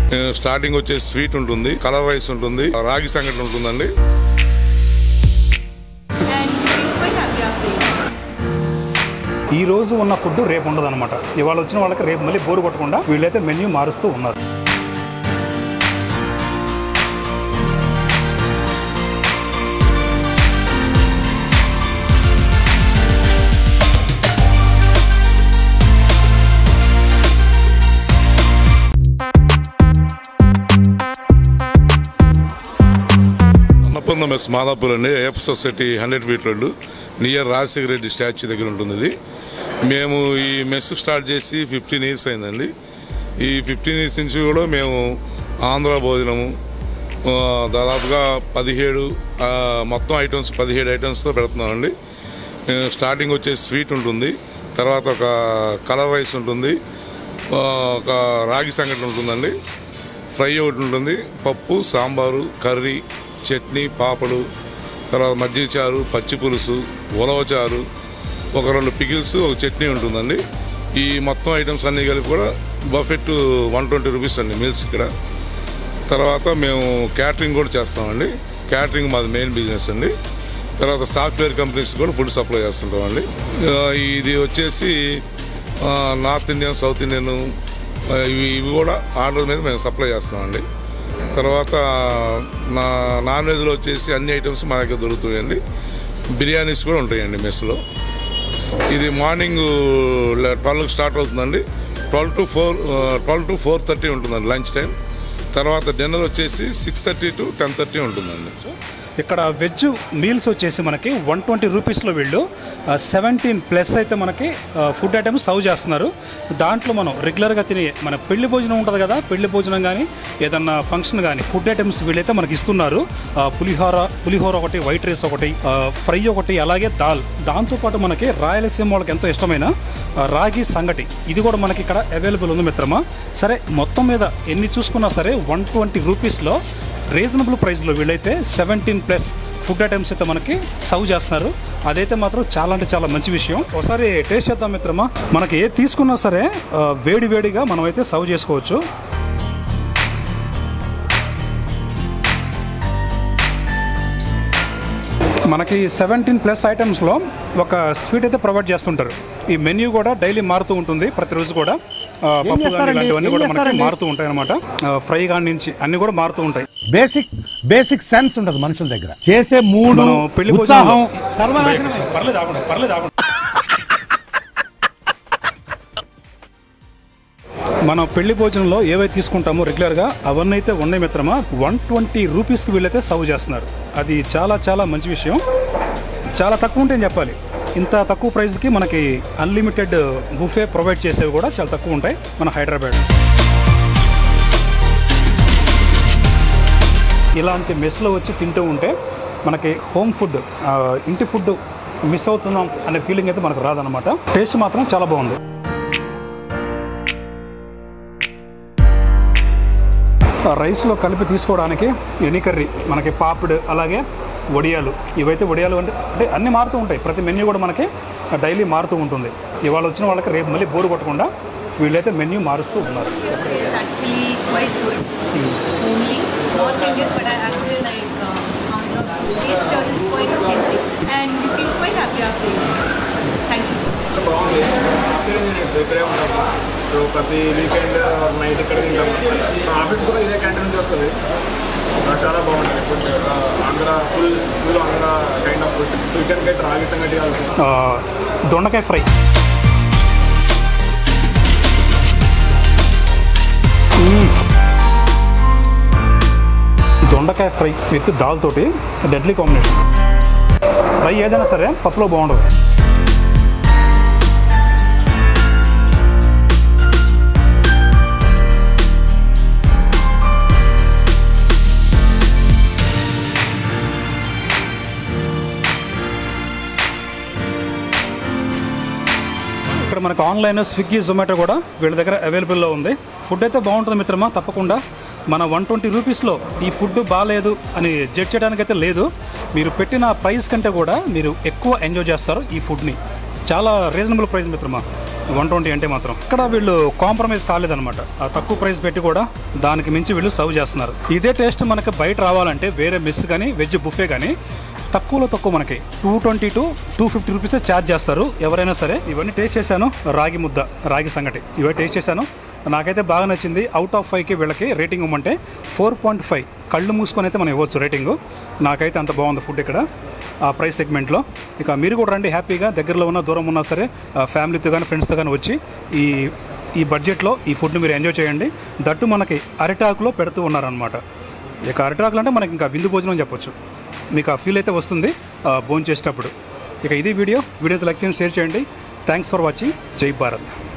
Starting వచ్చేసి sweet ఉంటుంది, colour rice ఉంటుంది, రాగి సంగటి ఉంటుందండి. ఈ రోజు ఉన్న ఫుడ్ రేపు ఉండదు అనమాట. ఇవాళ వచ్చిన వాళ్ళకి రేపు మళ్ళీ బోరు కొట్టకుండా వీళ్ళైతే మెన్యూ మారుస్తూ ఉన్నారు. అన్నపూర్ణ మెస్ మాధాపూర్ అండి. Ayyappa society 100 feet road near Rajasekhara Reddy statue దగ్గర ఉంటుంది ఇది. మేము ఈ మెస్ స్టార్ట్ చేసి 15 ఇయర్స్ అయిందండి. ఈ 15 ఇయర్స్ నుంచి కూడా మేము ఆంధ్ర భోజనము దాదాపుగా 17 మొత్తం ఐటమ్స్ 17 ఐటమ్స్తో పెడుతున్నామండి. స్టార్టింగ్ వచ్చేసి స్వీట్ ఉంటుంది, తర్వాత ఒక కలర్ రైస్ ఉంటుంది, ఒక రాగి సంగటి ఉంటుందండి, ఫ్రై ఒకటి ఉంటుంది, పప్పు, సాంబారు, కర్రీ, చట్నీ, పాపడు, తర్వాత మజ్జిగ చారు, పచ్చి పులుసు, ఉలవచారు, ఒక 2 పికిల్స్, ఒక చట్నీ ఉంటుందండి. ఈ మొత్తం ఐటమ్స్ అన్నీ కలిపి కూడా బఫెట్ 120 రూపీస్ అండి మీల్స్ ఇక్కడ. తర్వాత మేము క్యాటరింగ్ కూడా చేస్తామండి. క్యాటరింగ్ మాది మెయిన్ బిజినెస్ అండి. తర్వాత సాఫ్ట్వేర్ కంపెనీస్ కూడా ఫుడ్ సప్లై చేస్తుంటామండి. ఇది వచ్చేసి నార్త్ ఇండియన్, సౌత్ ఇండియన్ ఇవి కూడా ఆర్డర్ మీద మేము సప్లై చేస్తామండి. తర్వాత నాన్ వెజ్లో వచ్చేసి అన్ని ఐటమ్స్ మా దగ్గర దొరుకుతాయండి. బిర్యానీస్ కూడా ఉంటాయండి మెస్లో. ఇది మార్నింగ్ 12కి స్టార్ట్ అవుతుందండి. 12 to 4:30 ఉంటుందండి లంచ్ టైం. తర్వాత డిన్నర్ వచ్చేసి 6:30 to 10:30 ఉంటుందండి. ఇక్కడ వెజ్ మీల్స్ వచ్చేసి మనకి 120 రూపీస్లో వీళ్ళు 17+ అయితే మనకి ఫుడ్ ఐటమ్స్ సర్వ్ చేస్తున్నారు. దాంట్లో మనం రెగ్యులర్గా తినే మన పెళ్లి భోజనం ఉంటుంది కదా, పెళ్లి భోజనం కానీ ఏదన్నా ఫంక్షన్ కానీ ఫుడ్ ఐటమ్స్ వీళ్ళైతే మనకి ఇస్తున్నారు. పులిహోర ఒకటి, వైట్ రైస్ ఒకటి, ఫ్రై ఒకటి, అలాగే దాల్. దాంతోపాటు మనకి రాయలసీమ వాళ్ళకి ఎంతో ఇష్టమైన రాగి సంగటి ఇది కూడా మనకి ఇక్కడ అవైలబుల్ ఉంది మిత్రమా. సరే, మొత్తం మీద ఎన్ని చూసుకున్నా సరే 120 రూపీస్లో రీజనబుల్ ప్రైస్లో వీళ్ళైతే 17+ ఫుడ్ ఐటమ్స్ అయితే మనకి సర్వ్ చేస్తున్నారు. అదైతే మాత్రం చాలా అంటే చాలా మంచి విషయం. ఒకసారి టేస్ట్ చేద్దాం మిత్రమా. మనకి ఏ తీసుకున్నా సరే వేడిగా మనమైతే సర్వ్ చేసుకోవచ్చు. మనకి 17+ ఐటమ్స్లో ఒక స్వీట్ అయితే ప్రొవైడ్ చేస్తుంటారు. ఈ మెన్యూ కూడా డైలీ మారుతూ ఉంటుంది, ప్రతిరోజు కూడా పప్పు కానీ ఇలాంటివన్నీ కూడా మనకి మారుతూ ఉంటాయి అనమాట. ఫ్రై కాడి నుంచి అన్ని కూడా మారుతూ ఉంటాయి. బేసిక్ సెన్స్ ఉంటుంది మనుషుల దగ్గర. చేసే మూడు పెళ్లి ఉత్సాహం పర్లేదు. మనం పెళ్లి భోజనంలో ఏవైతే తీసుకుంటామో రెగ్యులర్గా అవన్నీ అయితే ఉన్నాయి మిత్రమా. 120 రూపీస్కి వీళ్ళైతే సర్వ్ చేస్తున్నారు. అది చాలా చాలా మంచి విషయం. చాలా తక్కువ ఉంటాయని చెప్పాలి. ఇంత తక్కువ ప్రైస్కి మనకి అన్లిమిటెడ్ బుఫే ప్రొవైడ్ చేసేవి కూడా చాలా తక్కువ ఉంటాయి మన హైదరాబాద్. ఇలాంటి మెస్లో వచ్చి తింటూ ఉంటే మనకి హోమ్ ఫుడ్, ఇంటి ఫుడ్ మిస్ అవుతున్నాం అనే ఫీలింగ్ అయితే మనకు రాదనమాట. టేస్ట్ మాత్రం చాలా బాగుంది. రైస్లో కలిపి తీసుకోవడానికి ఎనీ కర్రీ, మనకి పాపిడ్, అలాగే వడియాలు. ఇవైతే వడియాలు అంటే అన్నీ మారుతూ ఉంటాయి. ప్రతి మెన్యూ కూడా మనకి డైలీ మారుతూ ఉంటుంది. ఇవాళ వచ్చిన వాళ్ళకి రేపు మళ్ళీ బోరు కొట్టకుండా వీళ్ళైతే మెన్యూ మారుస్తూ ఉన్నారు. ప్రతి వీకెండ్ నైట్ ఇక్కడ తింటాము. ఆఫీస్ కూడా ఇదే క్యాంటీన్ నుంచి వస్తుంది. చాలా బాగుంటుంది food. Andhra full Andhra kind of food. You can get ragi sangati also. దొండకాయ ఫ్రై, దొండకాయ ఫ్రై విత్ దాల్ తోటి డెడ్లీ కాంబినేషన్. ఫ్రై ఏదైనా సరే పప్పులో బాగుండదు. ఇక్కడ మనకు ఆన్లైన్ స్విగ్గీ, జొమాటో కూడా వీళ్ళ దగ్గర అవైలబుల్లో ఉంది. ఫుడ్ అయితే బాగుంటుంది మిత్రమా. తప్పకుండా మన 120 రూపీస్లో ఈ ఫుడ్ బాగాలేదు అని జడ్జ్ చేయడానికైతే లేదు. మీరు పెట్టిన ప్రైస్ కంటే కూడా మీరు ఎక్కువ ఎంజాయ్ చేస్తారు ఈ ఫుడ్ని. చాలా రీజనబుల్ ప్రైస్ మిత్రమా. 120 అంటే మాత్రం ఇక్కడ వీళ్ళు కాంప్రమైజ్ కాలేదన్నమాట. తక్కువ ప్రైస్ పెట్టి కూడా దానికి మించి వీళ్ళు సర్వ్ చేస్తున్నారు. ఇదే టేస్ట్ మనకి బయట రావాలంటే వేరే మెస్ కానీ వెజ్ బుఫే కానీ తక్కువలో తక్కువ మనకి 220 to 250 రూపీసే ఛార్జ్ చేస్తారు ఎవరైనా సరే. ఇవన్నీ టేస్ట్ చేశాను. రాగి ముద్ద, రాగి సంగటి ఇవన్నీ టేస్ట్ చేశాను. నాకైతే బాగా నచ్చింది. అవుట్ ఆఫ్ 5కి వీళ్ళకి రేటింగ్ ఇవ్వమంటే 4.5 కళ్ళు మూసుకొని అయితే మనం ఇవ్వచ్చు రేటింగు. నాకైతే అంత బాగుంది ఫుడ్ ఇక్కడ ఆ ప్రైస్ సెగ్మెంట్లో. ఇక మీరు కూడా రండి హ్యాపీగా, దగ్గరలో ఉన్న దూరం ఉన్నా సరే ఫ్యామిలీతో కానీ ఫ్రెండ్స్తో కానీ వచ్చి ఈ బడ్జెట్లో ఈ ఫుడ్ని మీరు ఎంజాయ్ చేయండి. దట్టు మనకి అరిటాకులో పెడుతూ ఉన్నారనమాట. ఇక అరిటాకులు అంటే మనకి ఇంకా విందు భోజనం చెప్పొచ్చు. మీకు ఆ ఫీల్ అయితే వస్తుంది భోజనం చేసేటప్పుడు. ఇక ఇది వీడియోతో లైక్ చేయండి, షేర్ చేయండి. Thanks for watching. జై భారత్.